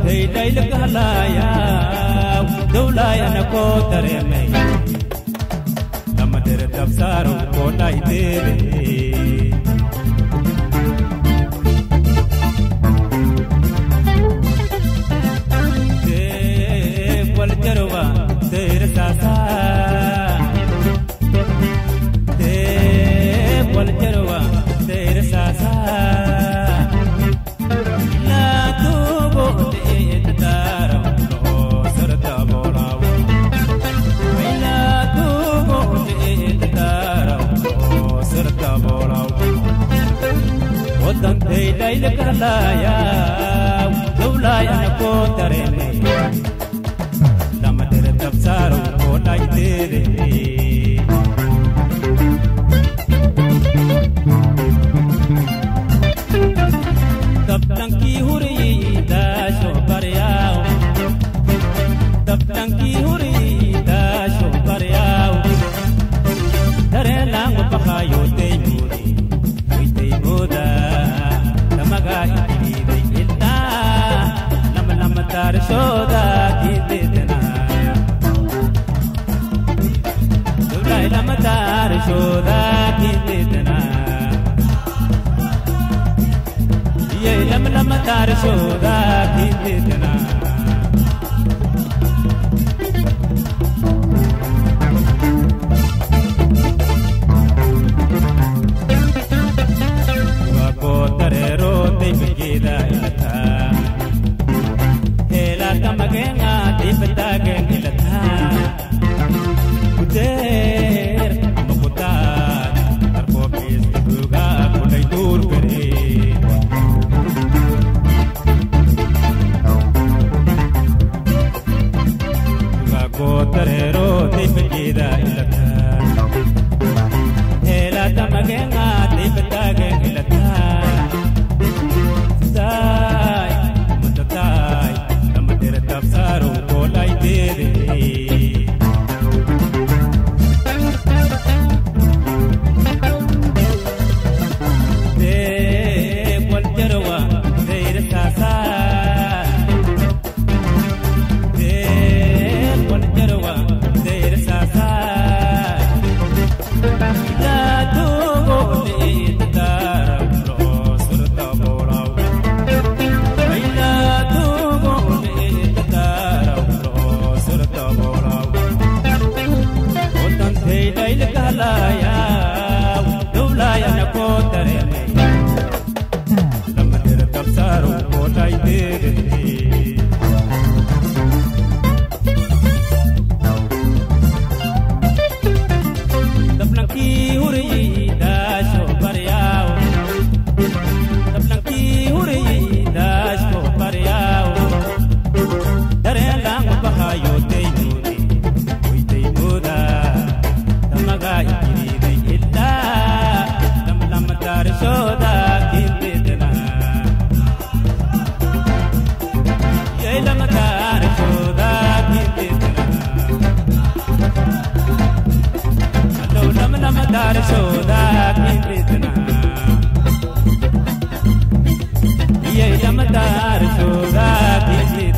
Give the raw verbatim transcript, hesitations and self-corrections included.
thầy đây là cái halaya đâu lại anh có tare mày làm để tập saru có đại tere te qual jarwa tere sasa te qual jarwa tere sasa Thầy đây là cái halaya đâu lại anh có tare mày làm để tập saru có đại tere tập đăng ký huri da sho pariyao tập đăng ký huri da sho pariyao tare lang pakayo te muri te boda tar shoda kitna dulai lam tar shoda kitna ye lam lam tar shoda kitna wa ko tarero te bigida ilata Kamagenga dipeta gengilata Uder maputat Tarpopis juga kulay dur kere Juga kotarero dipegida ilata Hela kamagenga dipeta gengilata Say matatai Tap saru ko lai tere te qual jarwa tere sasa te qual jarwa tere sasa la tu go le tar ro surta bolau ai la tu go thầy là cái halaya đâu lại anh có tare mày làm để tập saru có đại tere tập năng ki huri da sho pariyao tập năng ki huri da sho pariyao tare lang pakayo te muri oi te boda shoda kitna ye lam tar shoda kitna allo lam lam tar shoda kitna ye lam tar shoda kitna